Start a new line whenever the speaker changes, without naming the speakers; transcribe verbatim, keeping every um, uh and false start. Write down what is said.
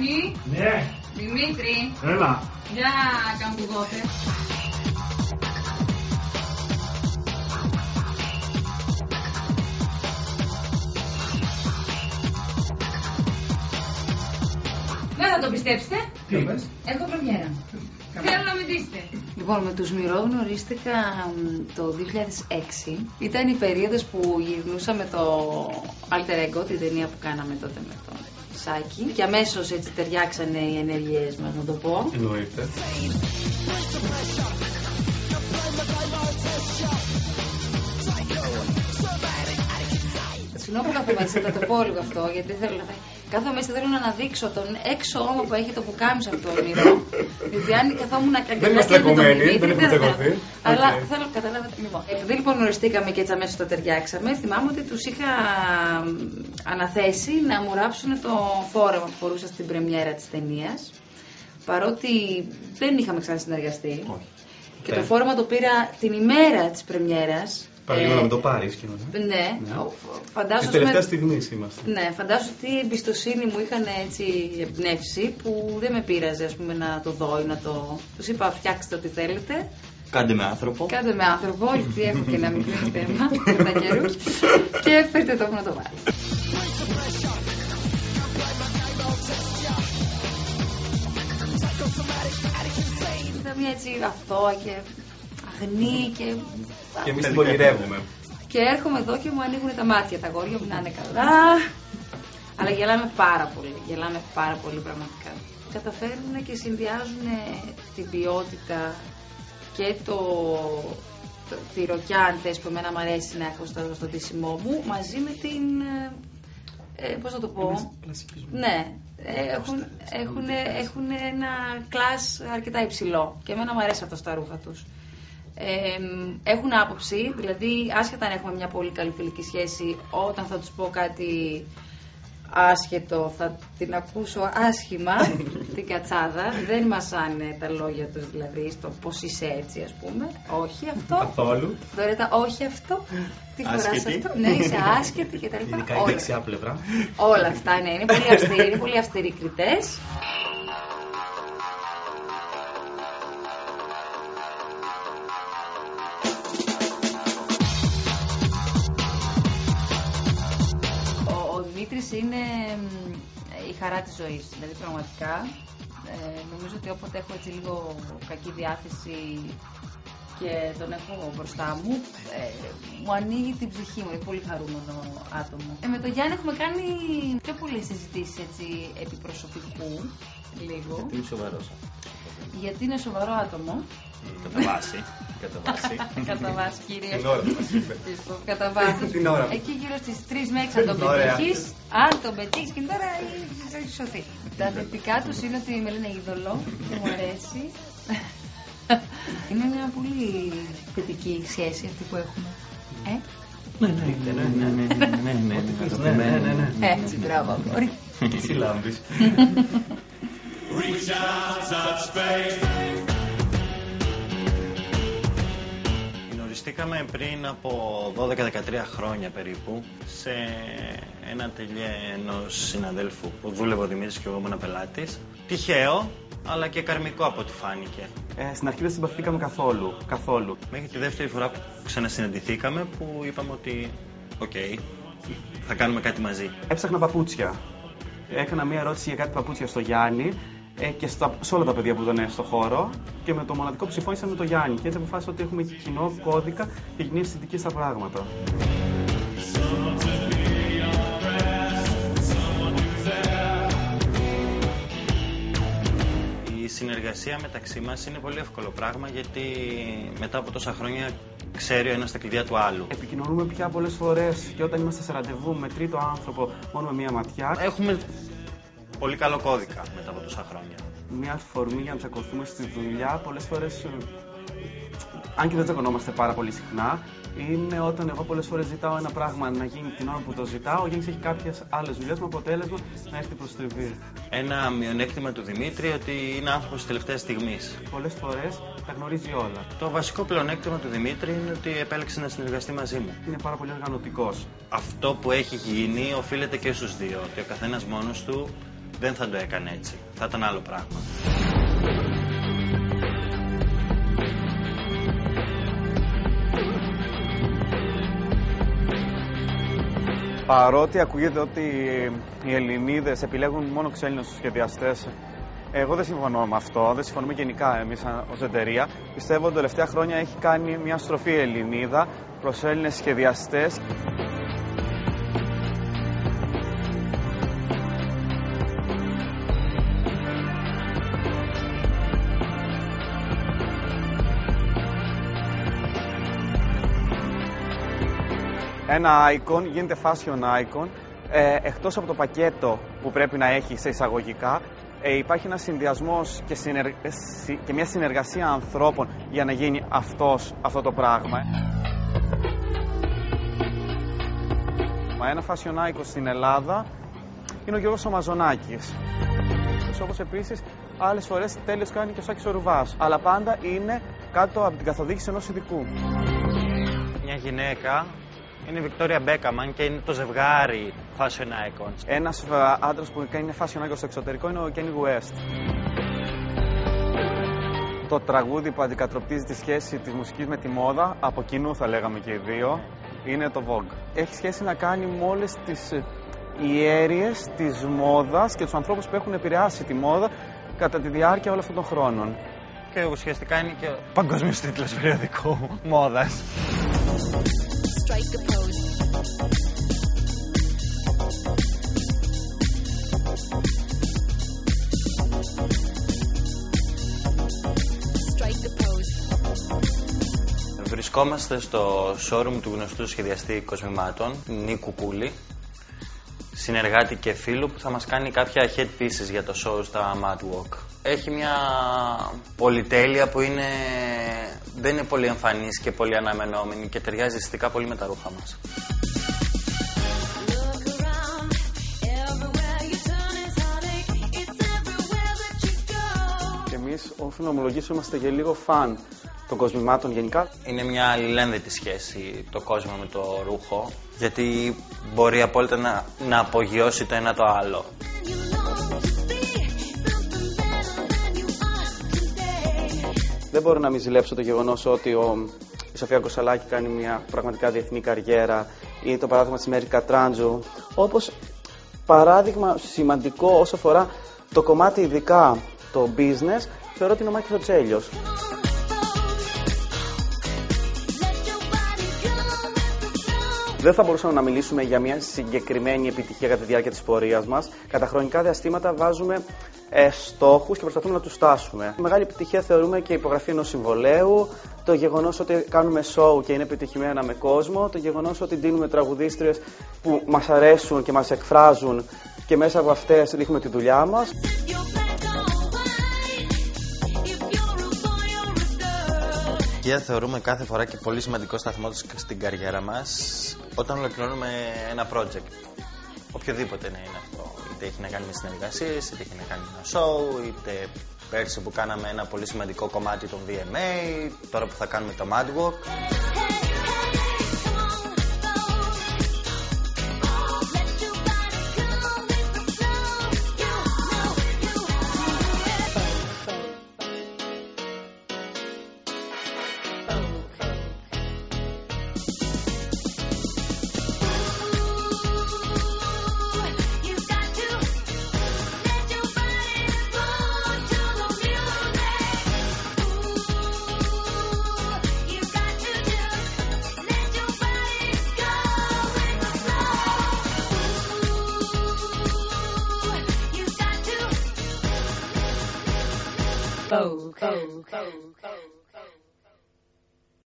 Δημήτρη.
Ναι.
Δημήτρη.
Έλα.
Για καμπουδότε. Δεν θα το πιστέψετε.
Τι είπες?
Έχω πρεμιέρα. Θέλω να με δείτε. Λοιπόν, με τους Μυρό γνωρίστηκα το δύο χιλιάδες έξι. Ήταν η περίοδος που γυρνούσα με το Alter Ego, την ταινία που κάναμε τότε με τον Σάκη. Και αμέσως έτσι ταιριάξανε οι ενέργειές μας, να το πω.
Εννοείται.
Συγγνώμη που κάθομαι έτσι, θα το πω λίγο αυτό, γιατί θέλω να... Κάθομαι έτσι, θέλω να αναδείξω τον έξω ώμο που έχει το πουκάμισο από το Μύρο. Γιατί αν καθόμουν να
δεν είμαστε τσακωμένοι, δεν έχουμε τσακωθεί.
Αλλά θέλω να καταλάβετε. Λοιπόν, επειδή λοιπόν γνωριστήκαμε και έτσι αμέσως το ταιριάξαμε, θυμάμαι ότι τους είχα αναθέσει να μου ράψουν το φόρεμα που φορούσα στην πρεμιέρα της ταινίας. Παρότι δεν είχαμε ξανασυνεργαστεί. Και το φόρεμα το πήρα την ημέρα της πρεμιέρας.
Παραλίγο να με το πάρεις και
ναι, ναι. Φαντάζομαι.
Τη τελευταία στιγμή είμαστε.
Ναι, φαντάζομαι τι εμπιστοσύνη μου είχαν έτσι εμπνεύσει που δεν με πείραζε ας πούμε, να το δω ή να το. Τους είπα φτιάξτε ό,τι θέλετε.
Κάντε με άνθρωπο.
Κάντε με άνθρωπο, γιατί έχω και ένα μικρό θέμα κατά καιρούς. Και φέρτε το να το βάλει. Ήταν μια έτσι αθώα και αγνή και.
Και εμείς την πολυρεύουμε.
Και έρχομαι εδώ και μου ανοίγουν τα μάτια τα αγόρια μου να είναι καλά. Αλλά γελάμε πάρα πολύ. Γελάμε πάρα πολύ πραγματικά. Καταφέρνουν και συνδυάζουν την ποιότητα και το, το τη ροκιά, αν θες, που εμένα μου αρέσει να έχω στο, στο ντύσιμό μου, μαζί με την. Ε, πώς θα το πω. Ναι. Έχουν, έχουν, έχουν ένα κλάσ αρκετά υψηλό. Και εμένα μου αρέσει αυτό στα ρούχα τους. Ε, έχουν άποψη, δηλαδή άσχετα αν έχουμε μια πολύ καλή φιλική σχέση, όταν θα τους πω κάτι άσχετο θα την ακούσω άσχημα την κατσάδα, δεν μασάνε τα λόγια τους, δηλαδή στο πως είσαι έτσι ας πούμε, όχι αυτό
καθόλου,
Δωρέτα, όχι αυτό, τι φοράς αυτό, ναι είσαι άσχετη και τα λοιπά,
ειδικά η δεξιά πλευρά,
όλα αυτά ναι, είναι πολύ αυστηροί, είναι πολύ αυστηροί κριτές. Είναι η χαρά της ζωής, δηλαδή πραγματικά ε, νομίζω ότι όποτε έχω έτσι λίγο κακή διάθεση και τον έχω μπροστά μου, ε, μου ανοίγει την ψυχή μου, είναι πολύ χαρούμενο άτομο. Ε, με τον Γιάννη έχουμε κάνει πιο πολλές συζητήσεις έτσι επιπροσωπικού, λίγο.
Γιατί είναι σοβαρός.
Γιατί είναι σοβαρό άτομο.
Κατά βάση. Κατά βάση.
Κατά βάση, κυρίως.
Την ώρα μας είπε.
Κατά βάση. Εκεί γύρω στις τρεις με έξι αν τον πετύχεις. Αν τον πετύχεις και τώρα θα έχει σωθεί. Τα θετικά τους είναι ότι με λένε είδωλο και μου αρέσει. Είναι μια πολύ θετική σχέση αυτή που έχουμε. Ε?
Ναι, ναι, ναι, ναι, ναι.
Έτσι, μπράβο, αγόρι.
Εσύ λάμπεις.
Γνωριστήκαμε πριν από δώδεκα δεκατρία χρόνια περίπου σε ένα ατελιέ ενός συναδέλφου που δούλευε ο Δημήτρης και εγώ ήμουν πελάτης. Τυχαίο, αλλά και καρμικό από ό,τι φάνηκε.
Ε, στην αρχή δεν συμπαθήκαμε καθόλου, καθόλου.
Μέχρι τη δεύτερη φορά που ξανασυναντηθήκαμε που είπαμε ότι οκ, okay, θα κάνουμε κάτι μαζί.
Έψαχνα παπούτσια. Έκανα μία ερώτηση για κάτι παπούτσια στο Γιάννη ε, και στα, σε όλα τα παιδιά που ήταν στο χώρο και με το μοναδικό που συμφώνησα με τον Γιάννη. Και έτσι αποφάσισα ότι έχουμε κοινό κώδικα και κοινή αισθητική στα πράγματα.
Η συνεργασία μεταξύ μας είναι πολύ εύκολο πράγμα γιατί μετά από τόσα χρόνια ξέρει ο ένας τα κλειδιά του άλλου.
Επικοινωνούμε πια πολλές φορές και όταν είμαστε σε ραντεβού με τρίτο άνθρωπο μόνο με μία ματιά.
Έχουμε πολύ καλό κώδικα μετά από τόσα χρόνια.
Μία αφορμή για να τσακωθούμε στη δουλειά πολλές φορές, αν και δεν τσακωνόμαστε πάρα πολύ συχνά, είναι όταν εγώ πολλές φορές ζητάω ένα πράγμα να γίνει την ώρα που το ζητάω, ο Γιάννης έχει κάποιες άλλες δουλειές με αποτέλεσμα να έρθει προς τριβή.
Ένα μειονέκτημα του Δημήτρη ότι είναι άνθρωπος της τελευταίας στιγμής.
Πολλές φορές τα γνωρίζει όλα.
Το βασικό πλεονέκτημα του Δημήτρη είναι ότι επέλεξε να συνεργαστεί μαζί μου.
Είναι πάρα πολύ οργανωτικός.
Αυτό που έχει γίνει οφείλεται και στους δύο, ότι ο καθένας μόνος του δεν θα το έκανε έτσι. Θα ήταν άλλο πράγμα.
Παρότι ακούγεται ότι οι Ελληνίδες επιλέγουν μόνο ξένους σχεδιαστές, εγώ δεν συμφωνώ με αυτό, δεν συμφωνούμε γενικά εμείς ως εταιρεία. Πιστεύω ότι τα τελευταία χρόνια έχει κάνει μια στροφή η Ελληνίδα προς Έλληνες σχεδιαστές. Ένα icon γίνεται fashion icon, ε, εκτός από το πακέτο που πρέπει να έχει σε εισαγωγικά, ε, υπάρχει ένας συνδυασμός και, συνεργ... και μια συνεργασία ανθρώπων για να γίνει αυτός, αυτό το πράγμα. Ένα fashion icon στην Ελλάδα είναι ο Γιώργος ο Μαζονάκης. Όπως επίσης άλλες φορές τέλειος κάνει και ο Σάκης ο Ρουβάς, αλλά πάντα είναι κάτω από την καθοδήγηση ενός ειδικού.
Μια γυναίκα είναι η Βικτόρια Μπέκαμαν και είναι το ζευγάρι fashion icons.
Ένας άντρας που κάνει fashion icon στο εξωτερικό είναι ο Kanye West. Το τραγούδι που αντικατοπτρίζει τη σχέση της μουσικής με τη μόδα, από κοινού θα λέγαμε και οι δύο, είναι το Vogue. Έχει σχέση να κάνει με όλες τις ιέρειες της μόδας και τους ανθρώπους που έχουν επηρεάσει τη μόδα κατά τη διάρκεια όλων αυτών των χρόνων.
Και ουσιαστικά είναι και παγκόσμιος τίτλος περιοδικού μόδας. Βρισκόμαστε στο showroom του γνωστού σχεδιαστή κοσμημάτων, Νίκου Κούλη, συνεργάτη και φίλου που θα μας κάνει κάποια head pieces για το show στα Mad Walk. Έχει μια πολυτέλεια που είναι, δεν είναι πολύ εμφανής και πολύ αναμενόμενη και ταιριάζει αισθητικά πολύ με τα ρούχα μας.
Και εμείς, οφείλω να ομολογήσω, είμαστε και λίγο φαν των κοσμημάτων γενικά.
Είναι μια αλληλένδετη σχέση το κόσμο με το ρούχο, γιατί μπορεί απόλυτα να, να απογειώσει το ένα το άλλο.
Δεν μπορώ να μην ζηλέψω το γεγονός ότι ο, η Σοφία Κοσαλάκη κάνει μια πραγματικά διεθνή καριέρα, ή το παράδειγμα της Μέρη Κατράντζου, όπως παράδειγμα σημαντικό όσο αφορά το κομμάτι ειδικά το business, θεωρώ ότι είναι ο Μάκης ο Τσέλιος. Δεν θα μπορούσαμε να μιλήσουμε για μια συγκεκριμένη επιτυχία κατά τη διάρκεια της πορείας μας. Κατά χρονικά διαστήματα βάζουμε ε, στόχους και προσπαθούμε να τους φτάσουμε. Μεγάλη επιτυχία θεωρούμε και η υπογραφή ενός συμβολέου, το γεγονός ότι κάνουμε show και είναι επιτυχημένα με κόσμο, το γεγονός ότι δίνουμε τραγουδίστριες που μας αρέσουν και μας εκφράζουν και μέσα από αυτές δείχνουμε τη δουλειά μας.
Και θεωρούμε κάθε φορά και πολύ σημαντικό σταθμό στην καριέρα μας όταν ολοκληρώνουμε ένα project. Οποιοδήποτε να είναι αυτό. Είτε έχει να κάνει με συνεργασίες, είτε έχει να κάνει με ένα show, είτε πέρσι που κάναμε ένα πολύ σημαντικό κομμάτι των βι εμ έι, τώρα που θα κάνουμε το Mad Walk.
Vogue, Vogue, Vogue.